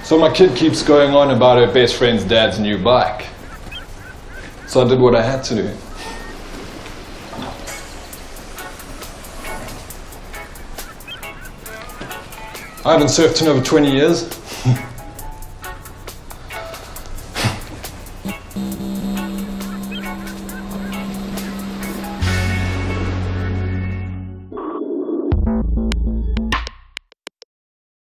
So my kid keeps going on about her best friend's dad's new bike. So I did what I had to do. I haven't surfed in over 20 years.